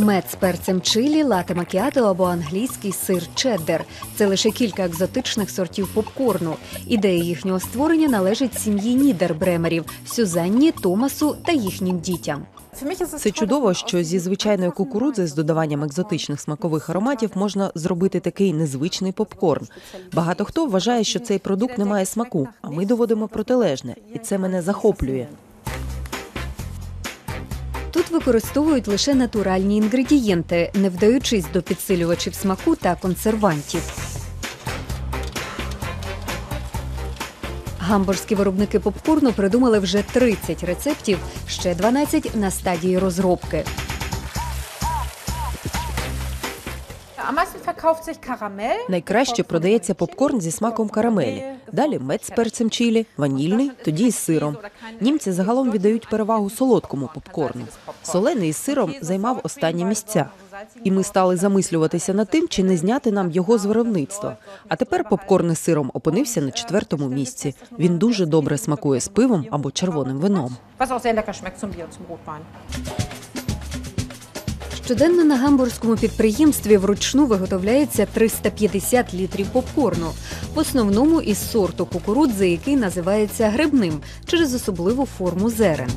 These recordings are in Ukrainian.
Мед з перцем чилі, лате макіато або англійський сир чеддер – це лише кілька екзотичних сортів попкорну. Ідея їхнього створення належить сім'ї Нідербремерів – Сюзанні, Томасу та їхнім дітям. Це чудово, що зі звичайної кукурудзи з додаванням екзотичних смакових ароматів можна зробити такий незвичний попкорн. Багато хто вважає, що цей продукт не має смаку, а ми доводимо протилежне. І це мене захоплює. Тут використовують лише натуральні інгредієнти, не вдаючись до підсилювачів смаку та консервантів. Гамбурзькі виробники попкорну придумали вже 30 рецептів, ще 12 на стадії розробки. Найкраще продається попкорн зі смаком карамелі. Далі мед з перцем чилі, ванільний, тоді із сиром. Німці загалом віддають перевагу солодкому попкорну. Солений із сиром займав останні місця. І ми стали замислюватися над тим, чи не зняти нам його з виробництва. А тепер попкорн із сиром опинився на 4-му місці. Він дуже добре смакує з пивом або червоним вином. Щоденно на гамбурзькому підприємстві вручну виготовляється 350 літрів попкорну, в основному із сорту кукурудзи, який називається грибним через особливу форму зерен.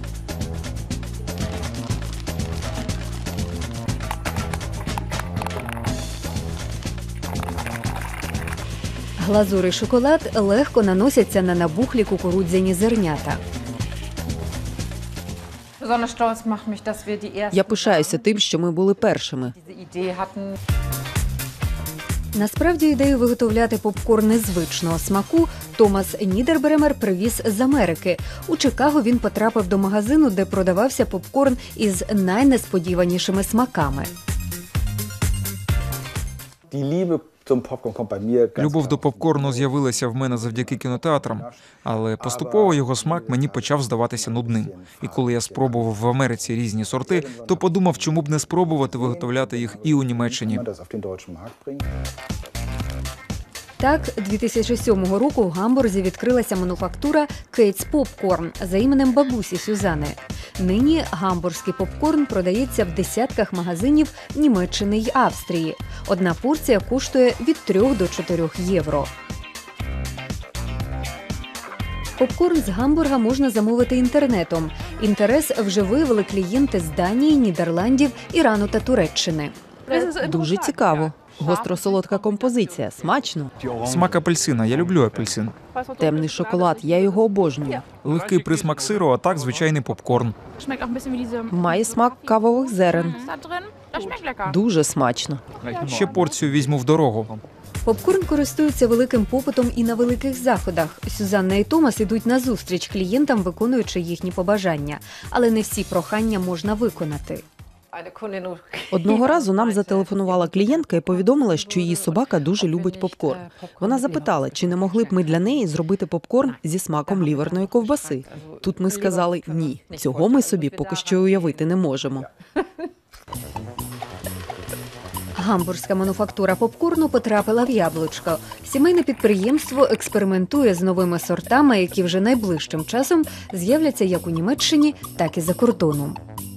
Глазур і шоколад легко наносяться на набухлі кукурудзяні зернята. Я пишаюся тим, що ми були першими. Насправді ідею виготовляти попкорн незвичного смаку Томас Нідербремер привіз з Америки. У Чикаго він потрапив до магазину, де продавався попкорн із найнесподіванішими смаками. Любов до попкорну з'явилася в мене завдяки кінотеатрам, але поступово його смак мені почав здаватися нудним. І коли я спробував в Америці різні сорти, то подумав, чому б не спробувати виготовляти їх і у Німеччині. Так, 2007 року в Гамбурзі відкрилася мануфактура Кейтс Попкорн за іменем бабусі Сюзани. Нині гамбурзький попкорн продається в десятках магазинів Німеччини й Австрії. Одна порція коштує від 3 до 4 євро. Попкорн з Гамбурга можна замовити інтернетом. Інтерес вже виявили клієнти з Данії, Нідерландів, Ірану та Туреччини. Дуже цікаво. Гостро-солодка композиція. Смачно. Смак апельсина. Я люблю апельсин. Темний шоколад. Я його обожнюю. Легкий присмак сиру, а так звичайний попкорн. Має смак кавових зерен. Дуже смачно. Ще порцію візьму в дорогу. Попкорн користується великим попитом і на великих заходах. Сюзанна і Томас ідуть назустріч клієнтам, виконуючи їхні побажання. Але не всі прохання можна виконати. Одного разу нам зателефонувала клієнтка і повідомила, що її собака дуже любить попкорн. Вона запитала, чи не могли б ми для неї зробити попкорн зі смаком ліверної ковбаси. Тут ми сказали «ні». Цього ми собі поки що уявити не можемо. Гамбурзька мануфактура попкорну потрапила в яблучко. Сімейне підприємство експериментує з новими сортами, які вже найближчим часом з'являться як у Німеччині, так і за кордоном.